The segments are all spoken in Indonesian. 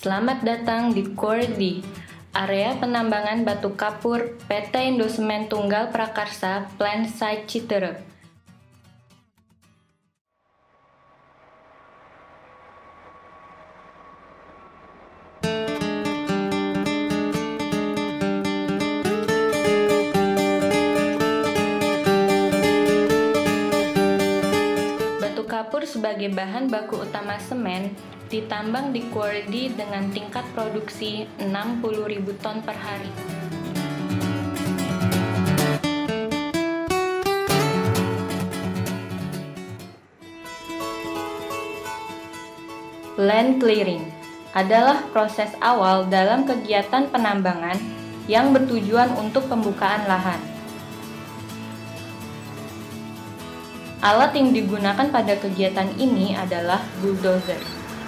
Selamat datang di Quarry, area penambangan batu kapur PT Indocement Tunggal Prakarsa, Plant Site Citere. Batu kapur sebagai bahan baku utama semen ditambang di quarry dengan tingkat produksi 60.000 ton per hari. Land clearing adalah proses awal dalam kegiatan penambangan yang bertujuan untuk pembukaan lahan. Alat yang digunakan pada kegiatan ini adalah bulldozer.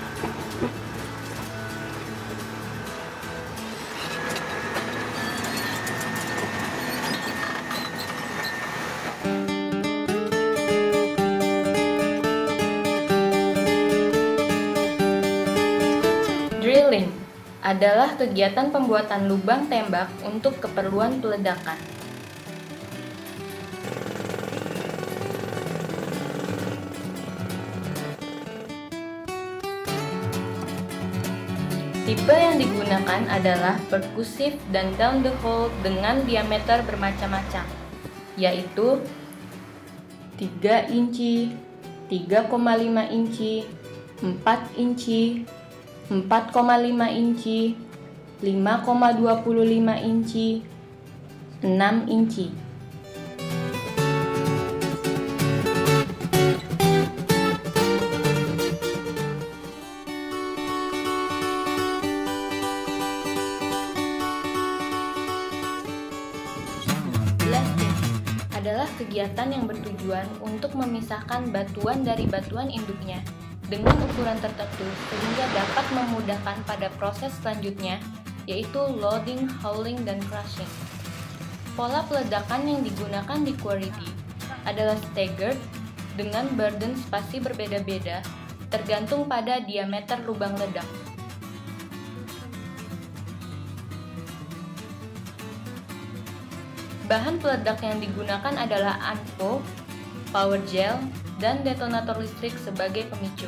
Drilling adalah kegiatan pembuatan lubang tembak untuk keperluan peledakan. Tipe yang digunakan adalah perkusif dan down the hole dengan diameter bermacam-macam, yaitu 3 inci, 3,5 inci, 4 inci, 4,5 inci, 5,25 inci, 6 inci. Blasting adalah kegiatan yang bertujuan untuk memisahkan batuan dari batuan induknya dengan ukuran tertentu sehingga dapat memudahkan pada proses selanjutnya, yaitu loading, hauling, dan crushing. Pola peledakan yang digunakan di quarry adalah staggered dengan burden spasi berbeda-beda tergantung pada diameter lubang ledak. Bahan peledak yang digunakan adalah anvo, power gel, dan detonator listrik sebagai pemicu.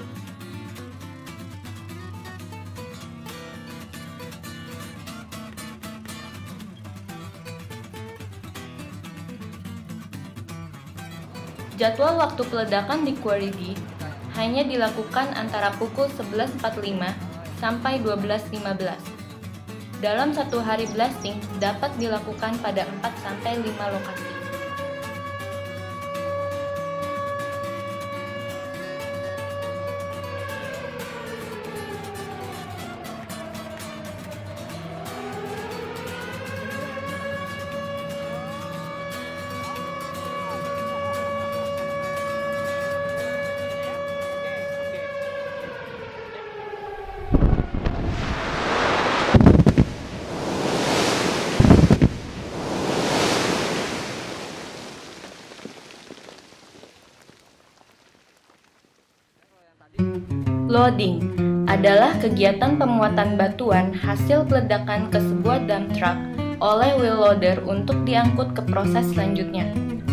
Jadwal waktu peledakan di quarry hanya dilakukan antara pukul 11.45 sampai 12.15. Dalam satu hari blasting dapat dilakukan pada 4-5 lokasi. Loading adalah kegiatan pemuatan batuan hasil peledakan ke sebuah dump truck oleh wheel loader untuk diangkut ke proses selanjutnya.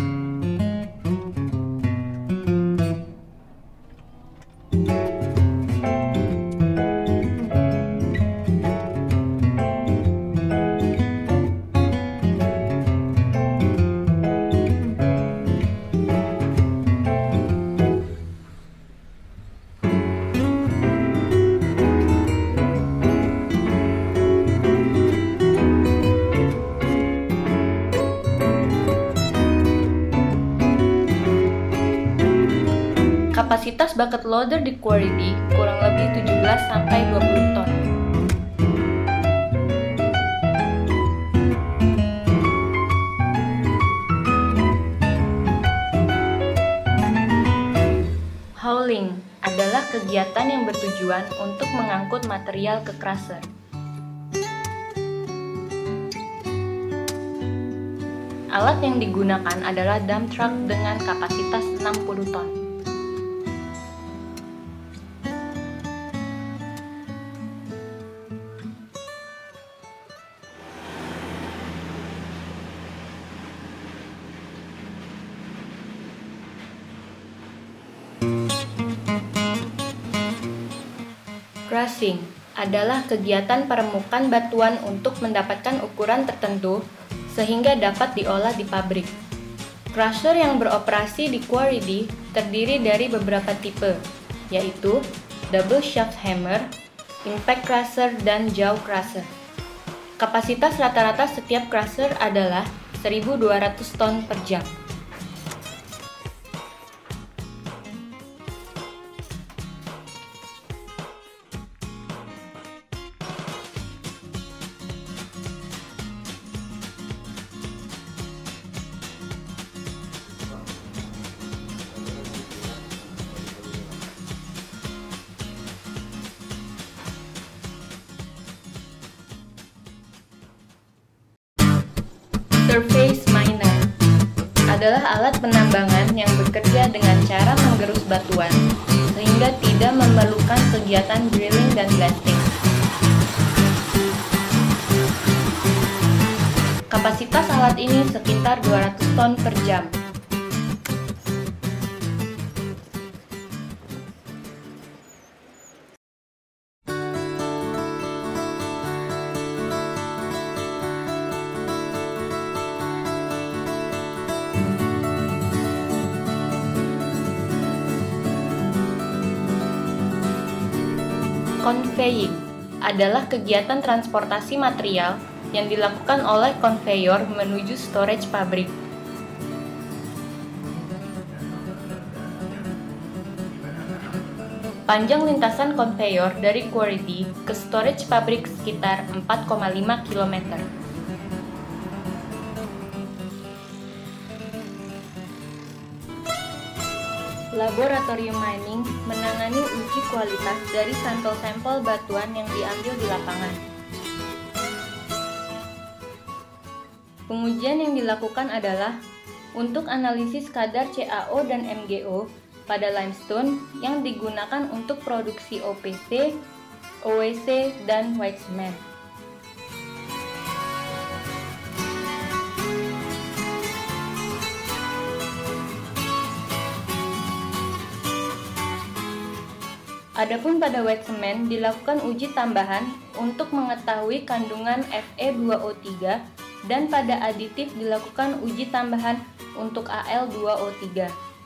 Kapasitas bucket loader di quarry kurang lebih 17-20 ton. Hauling adalah kegiatan yang bertujuan untuk mengangkut material ke crusher. Alat yang digunakan adalah dump truck dengan kapasitas 60 ton. Crushing adalah kegiatan peremukan batuan untuk mendapatkan ukuran tertentu sehingga dapat diolah di pabrik. Crusher yang beroperasi di quarry D terdiri dari beberapa tipe, yaitu double shaft hammer, impact crusher, dan jaw crusher. Kapasitas rata-rata setiap crusher adalah 1.200 ton per jam. Surface miner adalah alat penambangan yang bekerja dengan cara menggerus batuan sehingga tidak memerlukan kegiatan drilling dan blasting. Kapasitas alat ini sekitar 200 ton per jam. Conveying adalah kegiatan transportasi material yang dilakukan oleh konveyor menuju storage pabrik. Panjang lintasan konveyor dari quarry D ke storage pabrik sekitar 4,5 km. Laboratorium mining menangani uji kualitas dari sampel-sampel batuan yang diambil di lapangan. Pengujian yang dilakukan adalah untuk analisis kadar CaO dan MgO pada limestone yang digunakan untuk produksi OPC, OEC, dan white cement. Adapun pada white cement dilakukan uji tambahan untuk mengetahui kandungan Fe2O3 dan pada aditif dilakukan uji tambahan untuk Al2O3.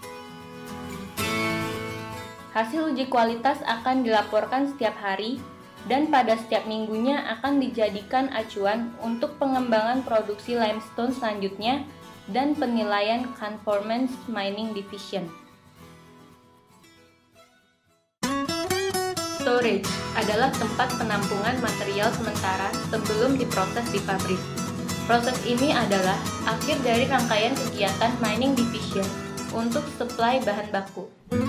Hasil uji kualitas akan dilaporkan setiap hari dan pada setiap minggunya akan dijadikan acuan untuk pengembangan produksi limestone selanjutnya dan penilaian conformance mining division. Storage adalah tempat penampungan material sementara sebelum diproses di pabrik. Proses ini adalah akhir dari rangkaian kegiatan mining division untuk suplai bahan baku.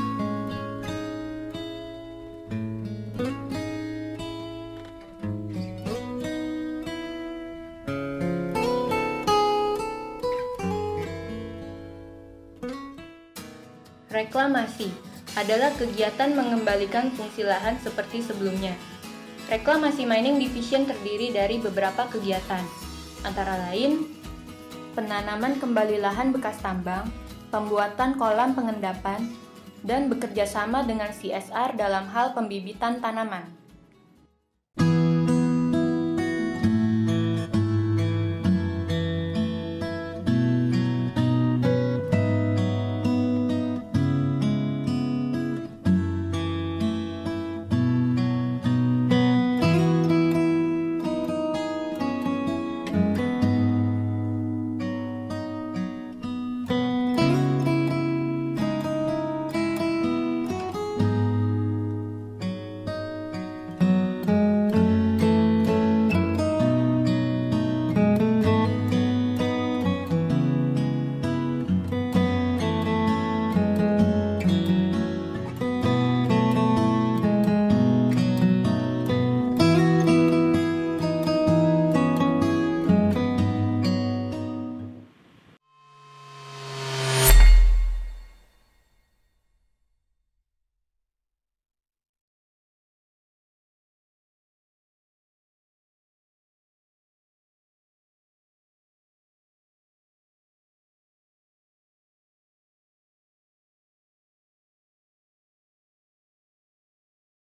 Reklamasi adalah kegiatan mengembalikan fungsi lahan seperti sebelumnya. Reklamasi mining division terdiri dari beberapa kegiatan, antara lain penanaman kembali lahan bekas tambang, pembuatan kolam pengendapan, dan bekerja sama dengan CSR dalam hal pembibitan tanaman.